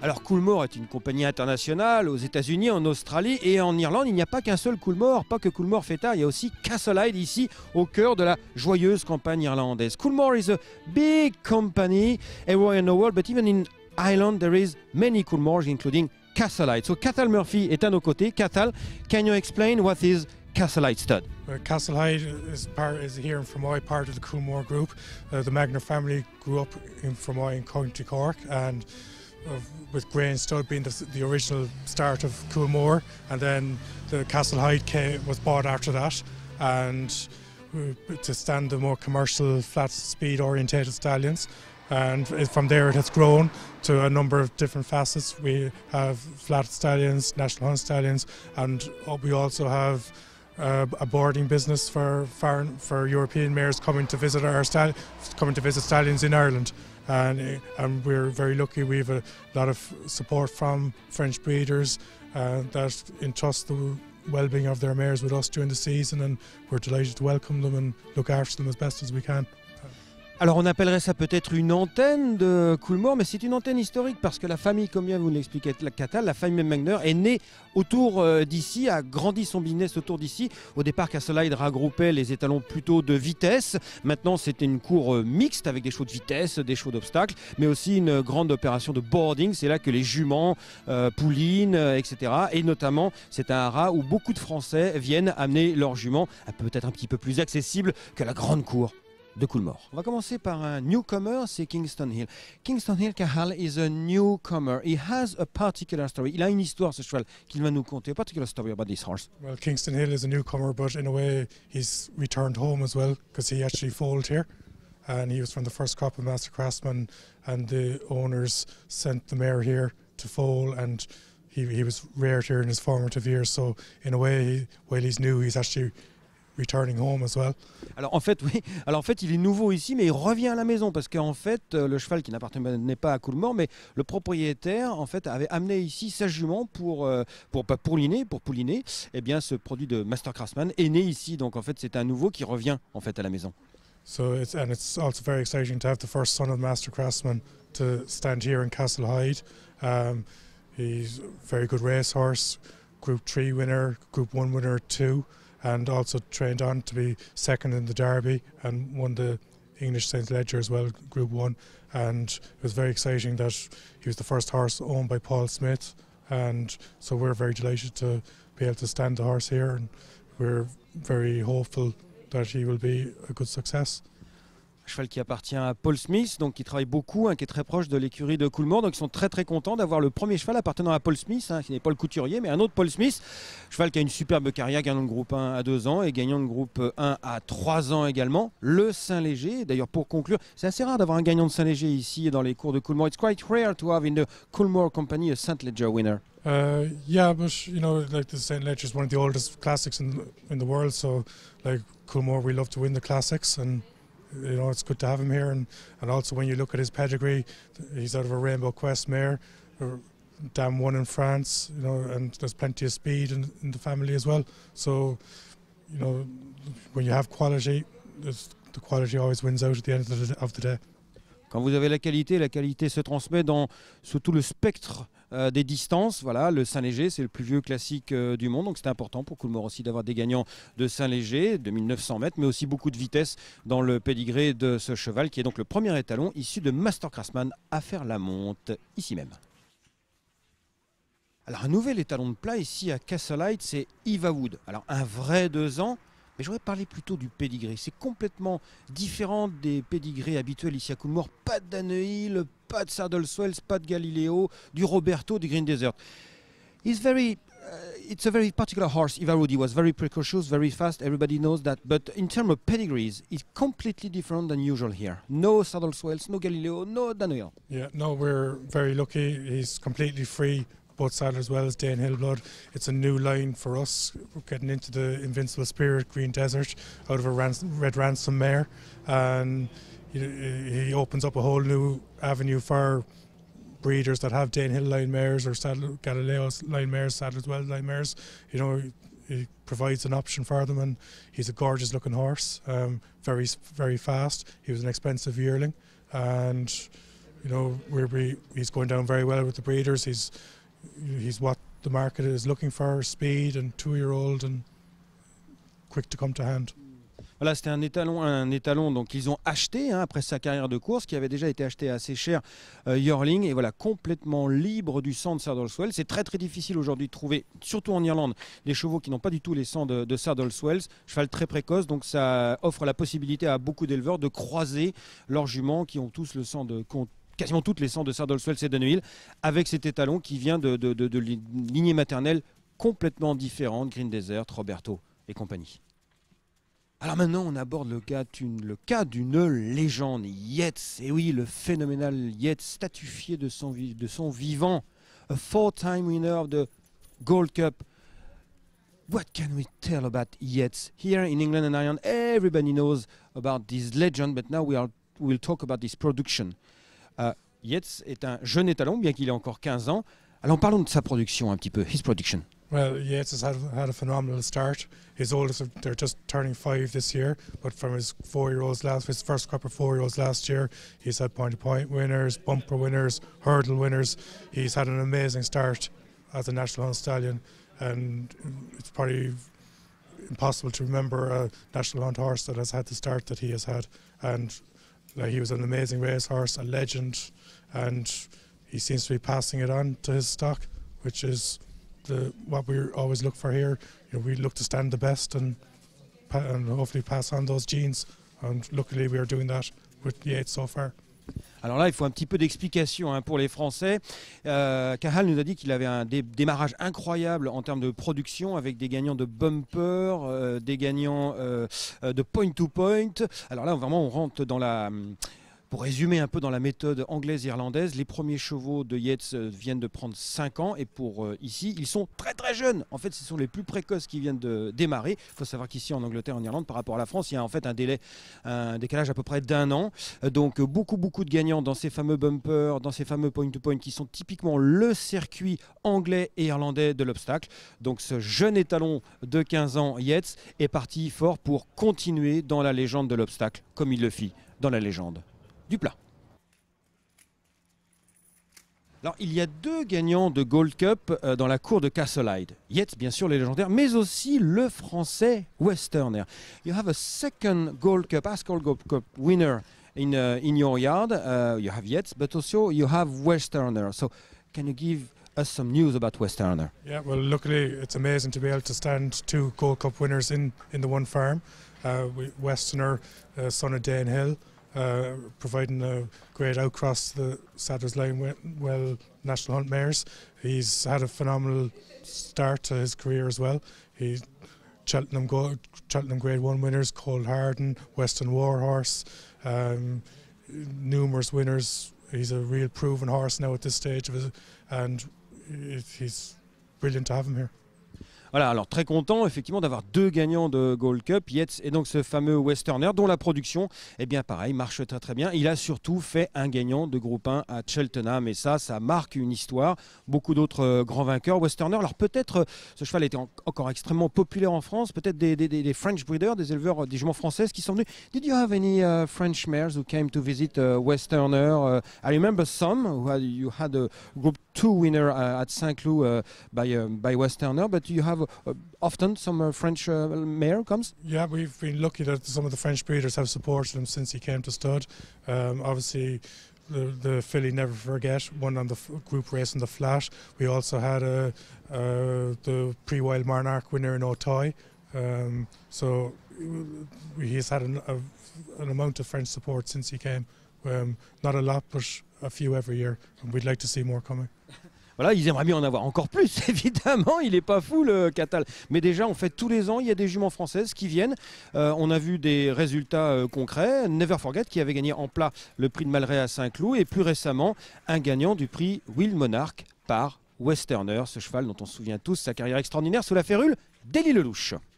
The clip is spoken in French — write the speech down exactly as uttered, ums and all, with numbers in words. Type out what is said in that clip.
Alors Coolmore est une compagnie internationale aux États-Unis, en Australie et en Irlande. Il n'y a pas qu'un seul Coolmore, pas que Coolmore Feta, il y a aussi Castlehyde ici au cœur de la joyeuse campagne irlandaise. Coolmore is a big company everywhere in the world, but even in Ireland there is many Coolmores, including Castlehyde. So Cathal Murphy est à nos côtés. Cathal, can you explain what is Castlehyde stud? Uh, Castlehyde is part is here in Fermoy, part of the Coolmore group. Uh, the Magner family grew up in Fermoy in County Cork, and uh, with Grain Stud being the, the original start of Coolmore, and then the Castlehyde came, was bought after that, and uh, to stand the more commercial, flat speed orientated stallions. And from there it has grown to a number of different facets. We have flat stallions, national hunt stallions, and we also have uh, a boarding business for foreign, for European mares coming to visit our stall, coming to visit stallions in Ireland. And, and we're very lucky. We have a lot of support from French breeders uh, that entrust the well-being of their mares with us during the season, and we're delighted to welcome them and look after them as best as we can. Alors on appellerait ça peut-être une antenne de Coolmore, mais c'est une antenne historique parce que la famille, comme bien vous l'expliquez, la Cathal, la famille Magner est née autour euh, d'ici, a grandi son business autour d'ici. Au départ, Castlehyde regroupait les étalons plutôt de vitesse. Maintenant, c'était une cour euh, mixte avec des chevaux de vitesse, des chevaux d'obstacles, mais aussi une grande opération de boarding. C'est là que les juments euh, poulinent, euh, et cetera. Et notamment, c'est un haras où beaucoup de Français viennent amener leurs juments, peut-être un petit peu plus accessible que la grande cour de Coolmore. On va commencer par un newcomer, c'est Kingston Hill. Kingston Hill, Cathal, is a newcomer. He has a particular story. Il a une histoire, ce cheval, qu'il va nous conter. A particular story about this horse. Well, Kingston Hill is a newcomer, but in a way he's returned home as well, because he actually foaled here. And he was from the first crop of Master Craftsman, and the owners sent the mare here to foal, and he, he was reared here in his formative years. So in a way, he, while he's new, he's actually returning home as well. Alors en fait, oui. Alors en fait, il est nouveau ici, mais il revient à la maison parce qu'en fait, le cheval qui n'appartenait pas à Coolmore, mais le propriétaire en fait avait amené ici sa jument pour pour pas pouliner, pour pouliner. Eh bien, ce produit de Master Craftsman est né ici, donc en fait, c'est un nouveau qui revient en fait à la maison. So it's and it's also very exciting to have the first son of Master Craftsman to stand here in Castlehyde. Um, he's a very good racehorse, Group Three winner, Group One winner too. And also trained on to be second in the Derby and won the English Saint Leger as well, Group One. And it was very exciting that he was the first horse owned by Paul Smith. And so we're very delighted to be able to stand the horse here, and we're very hopeful that he will be a good success. Un cheval qui appartient à Paul Smith, donc qui travaille beaucoup, hein, qui est très proche de l'écurie de Coolmore. Donc ils sont très très contents d'avoir le premier cheval appartenant à Paul Smith, hein, qui n'est pas le couturier, mais un autre Paul Smith. Cheval qui a une superbe carrière, gagnant de groupe un à deux ans et gagnant de groupe un à trois ans également. Le Saint-Léger, d'ailleurs pour conclure, c'est assez rare d'avoir un gagnant de Saint-Léger ici dans les cours de Coolmore. It's quite rare to have in the Coolmore company a Saint Leger winner. Uh, yeah, but you know, like the Saint Leger is one of the oldest classics in in the world. So, like Coolmore, we love to win the classics, and you know, it's good to have him here. And, and also when you look at his pedigree, he's out of a Rainbow Quest mare, Dam one in France, you know, and there's plenty of speed in, in the family as well. So, you know, when you have quality, the quality always wins out at the end of the, of the day. Quand vous avez la qualité, la qualité se transmet dans sous tout le spectre euh, des distances. Voilà, le Saint-Léger, c'est le plus vieux classique euh, du monde, donc c'était important pour Coolmore aussi d'avoir des gagnants de Saint-Léger, de mille neuf cents mètres, mais aussi beaucoup de vitesse dans le pédigré de ce cheval, qui est donc le premier étalon issu de Master Craftsman à faire la monte, ici même. Alors un nouvel étalon de plat ici à Castlehyde, c'est Eva Wood. Alors un vrai deux ans. Mais j'aurais parlé plutôt du pédigré. C'est complètement différent des pédigrés habituels ici à Coolmore. Pas de Danehill, pas de Saddle Swells, pas de Galileo, du Roberto, du Green Desert. He's very, uh, it's a very particular horse. Eva Wood, he was very precocious, very fast. Everybody knows that. But in terms of pedigrees, it's completely different than usual here. No Saddle Swells, no Galileo, no Danehill. Yeah, no, we're very lucky. He's completely free. Both saddle as well as Danehill blood. It's a new line for us. We're getting into the Invincible Spirit Green Desert out of a rans Red Ransom mare, and he, he opens up a whole new avenue for breeders that have Danehill line mares or saddle Galileo line mares, saddle as well line mares. You know, he provides an option for them, and he's a gorgeous looking horse. Um, very very fast. He was an expensive yearling, and you know, we're, we, he's going down very well with the breeders. He's, he's what the market is looking for, speed and two-year-old and quick to come to hand. Voilà, c'était un étalon, un étalon donc qu'ils ont acheté hein, après sa carrière de course, qui avait déjà été acheté assez cher, euh, Yearling, et voilà, complètement libre du sang de Saddleswell. C'est très très difficile aujourd'hui de trouver, surtout en Irlande, des chevaux qui n'ont pas du tout les sangs de, de Saddleswell. Cheval très précoce, donc ça offre la possibilité à beaucoup d'éleveurs de croiser leurs juments qui ont tous le sang de quasiment toutes les sangs de Saddleswell et de Neuil, avec cet étalon qui vient de, de, de, de lignée maternelle complètement différente, Green Desert, Roberto et compagnie. Alors maintenant, on aborde le cas d'une cas d'une légende, Yates. Et oui, le phénoménal Yates, statufié de son, de son vivant. A four-time winner of the Gold Cup. What can we tell about Yates? Here in England and Ireland, everybody knows about this legend, but now we are, we'll talk about this production. Uh, Yates est un jeune étalon, bien qu'il ait encore quinze ans. Alors parlons de sa production un petit peu, his production. Well, Yates has had, had a phenomenal start. His oldest, they're just turning five this year, but from his four-year-olds last, his first crop of four-year-olds last year, he's had point-to-point winners, bumper winners, hurdle winners. He's had an amazing start as a National Hunt Stallion, and it's probably impossible to remember a National Hunt horse that has had the start that he has had. And like, he was an amazing racehorse, a legend, and he seems to be passing it on to his stock, which is the, what we always look for here. You know, we look to stand the best and, and hopefully pass on those genes. And luckily we are doing that with Yates so far. Alors là, il faut un petit peu d'explication hein, pour les Français. Euh, Cathal nous a dit qu'il avait un dé démarrage incroyable en termes de production, avec des gagnants de bumper, euh, des gagnants euh, de point-to-point. Alors là, vraiment, on rentre dans la... Pour résumer un peu dans la méthode anglaise-irlandaise, les premiers chevaux de Yates viennent de prendre cinq ans, et pour euh, ici, ils sont très très jeunes. En fait, ce sont les plus précoces qui viennent de démarrer. Il faut savoir qu'ici en Angleterre, en Irlande, par rapport à la France, il y a en fait un délai, un décalage à peu près d'un an. Donc beaucoup beaucoup de gagnants dans ces fameux bumpers, dans ces fameux point-to-point qui sont typiquement le circuit anglais et irlandais de l'obstacle. Donc ce jeune étalon de quinze ans, Yates, est parti fort pour continuer dans la légende de l'obstacle, comme il le fit dans la légende du plat. Alors, il y a deux gagnants de Gold Cup euh, dans la cour de Castlehyde. Yates, bien sûr, les légendaires, mais aussi le français Westerner. You have a second Gold Cup, Ascot Gold Cup winner in, uh, in your yard. Uh, you have Yates, but also you have Westerner. So, can you give us some news about Westerner? Yeah, well, luckily it's amazing to be able to stand two Gold Cup winners in, in the one farm. Uh, Westerner, uh, son of Dane Hill, Uh, providing a great outcross to the Sadler's Line well National Hunt mares. He's had a phenomenal start to his career as well. He's Cheltenham, Go Cheltenham Grade one winners, Cold Harden, Western Warhorse, um, numerous winners. He's a real proven horse now at this stage of his, and it, he's brilliant to have him here. Voilà, alors très content effectivement d'avoir deux gagnants de Gold Cup, Yates et donc ce fameux Westerner dont la production, eh bien pareil, marche très très bien. Il a surtout fait un gagnant de groupe un à Cheltenham, et ça, ça marque une histoire. Beaucoup d'autres euh, grands vainqueurs. Westerner, alors peut-être, euh, ce cheval était en, encore extrêmement populaire en France, peut-être des, des, des French breeders, des éleveurs, des juments françaises qui sont venus. Did you have any uh, French mares who came to visit uh, Westerner? Uh, I remember some, who had, you had a group two winner uh, at Saint-Cloud uh, by, uh, by Westerner, but you have Uh, often some uh, French uh, mare comes? Yeah, we've been lucky that some of the French breeders have supported him since he came to stud. Um, obviously, the, the filly Never Forget won on the f group race in the flat. We also had a, uh, the pre-wild Monarch winner in Otoy. Um, so he's had an, a, an amount of French support since he came. Um, not a lot, but a few every year, and we'd like to see more coming. Voilà, ils aimeraient bien en avoir encore plus, évidemment, il n'est pas fou le Cathal. Mais déjà, en fait, tous les ans, il y a des juments françaises qui viennent. Euh, on a vu des résultats euh, concrets. Never Forget qui avait gagné en plat le prix de Malray à Saint-Cloud, et plus récemment, un gagnant du prix Will Monarch par Westerner, ce cheval dont on se souvient tous sa carrière extraordinaire sous la férule d'Élie Lelouch.